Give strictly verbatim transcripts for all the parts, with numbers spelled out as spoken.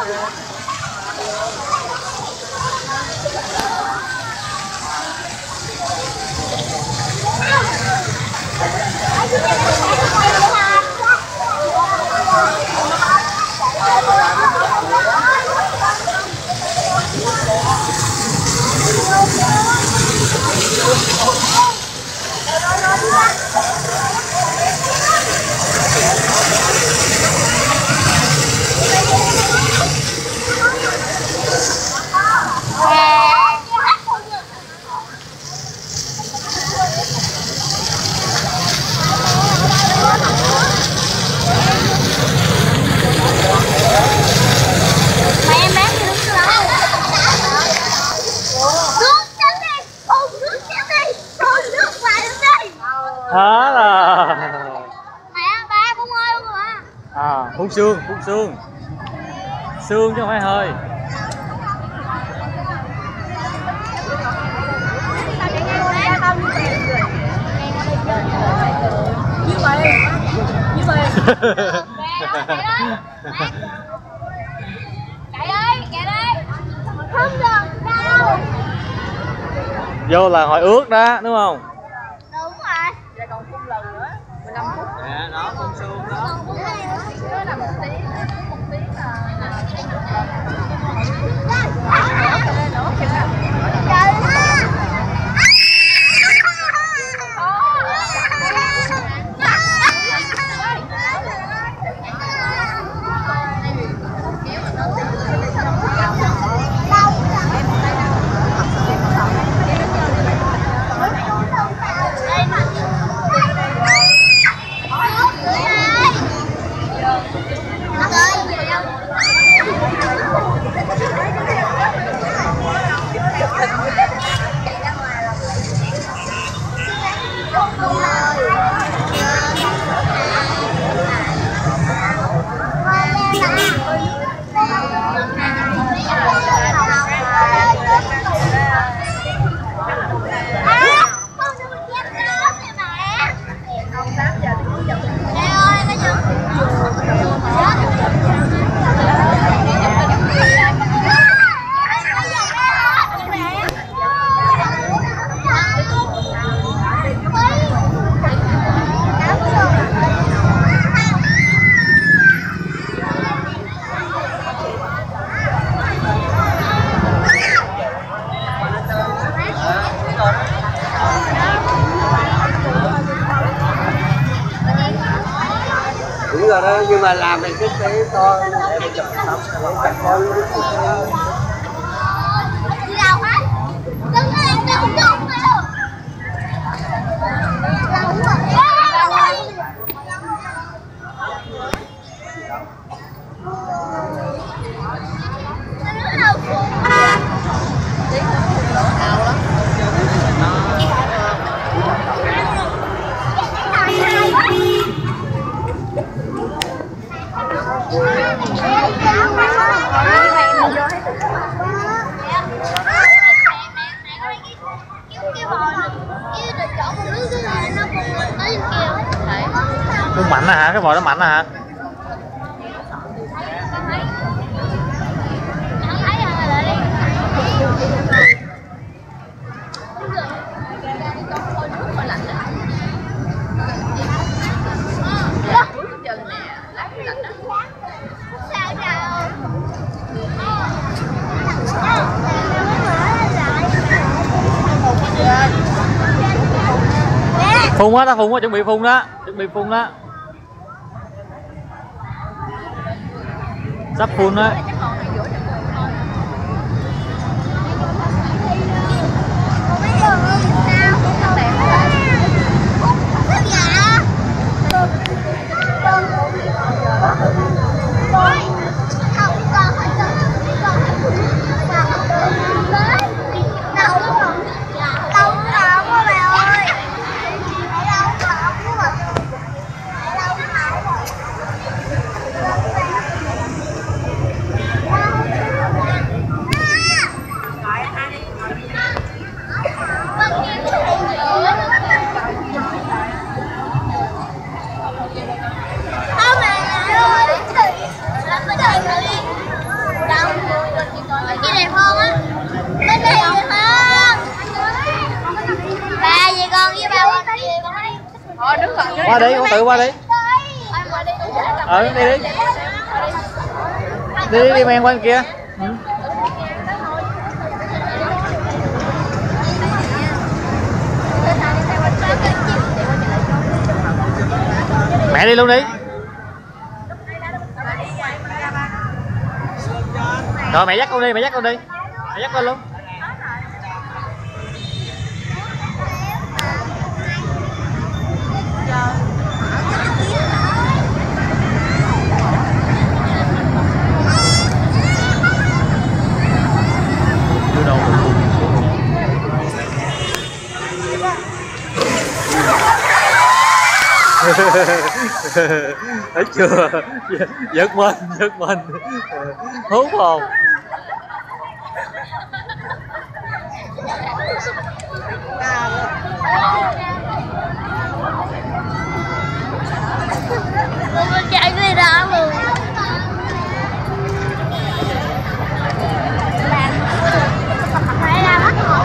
Đó là mẹ ba phun hơi luôn rồi. À, phun xương, phun xương. Xương chứ không phải hơi. Như vậy. Như vậy. Chạy đi, chạy đi. Không được đâu. Vô là hỏi ướt đó, đúng không? Đúng rồi. Giờ còn phun lần nữa, mười lăm phút. Dạ, đó phun xương đó. Đó là một tiếng, một tiếng là đúng rồi đó, nhưng mà làm này cái cái to để chụp tóc để chặt con. đi đâu hết? Đứng ở đây đâu không mà đâu. Nó mạnh à hả? Cái vòi nó mạnh à hả? Phun á, ta phun á, chuẩn bị phun đó, chuẩn bị phun đó. Sắp phun đó. Qua đi, con tự qua đi. Ờ, đi đi. Đi đi, đi men qua bên kia. Ừ. Mẹ đi luôn đi. Rồi mẹ dắt con đi, mẹ dắt con đi. Mẹ dắt con luôn. Đưa đầu mình cùng xuống. Thấy chưa? Giật mình, giật mình. Hú hồn. Con chạy đi ra luôn. Phải ra bắt họ.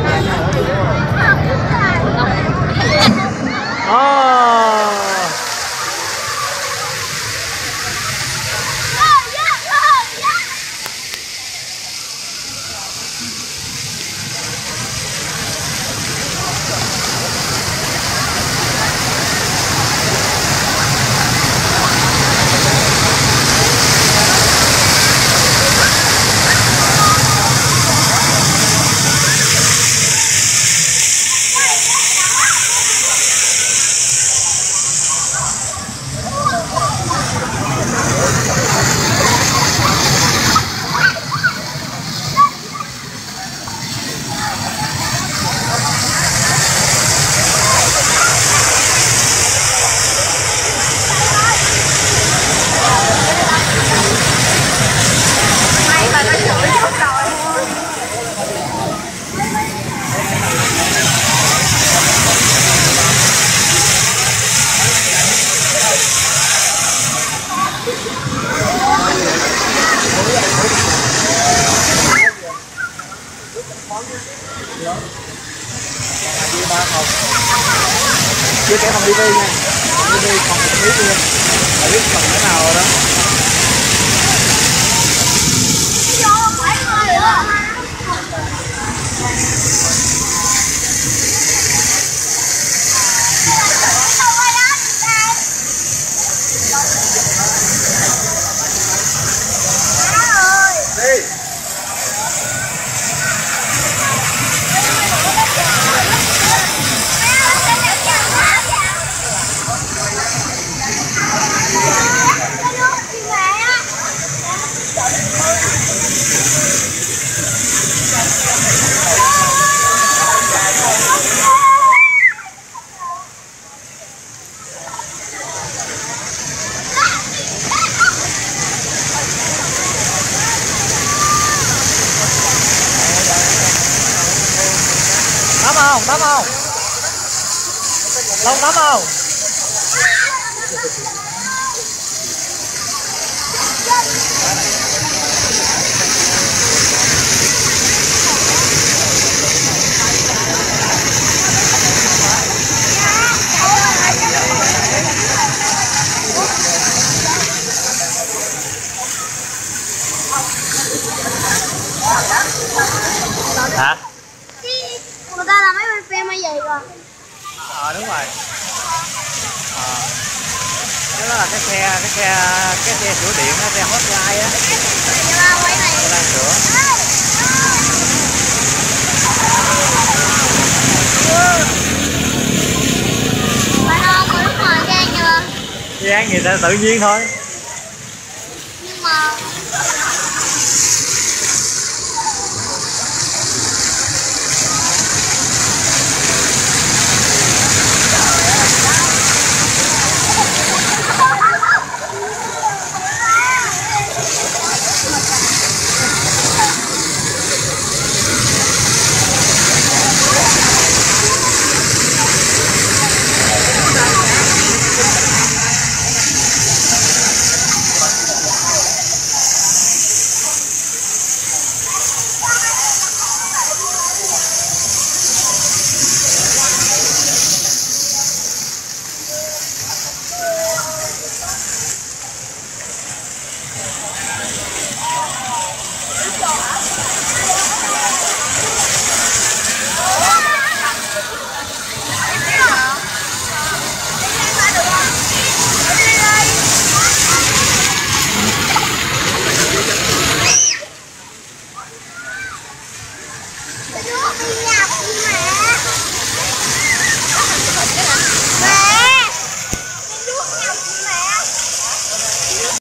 Chia sẻ phòng ti vi nha. ti vi còn một miếng luôn. Bạn biết phần cái nào rồi đó. Tắm không? Tắm không? Long tắm không? Hả? Người ta làm mấy bên phim hay gì rồi? Ờ à, đúng rồi. Ờ. Cái đó là cái xe cái xe cái xe sửa điện á, xe hotline á. Quay này. Tôi đang sửa. Bạn không có lúc mà gian chưa? Gian gì ta tự nhiên thôi. Nhưng mà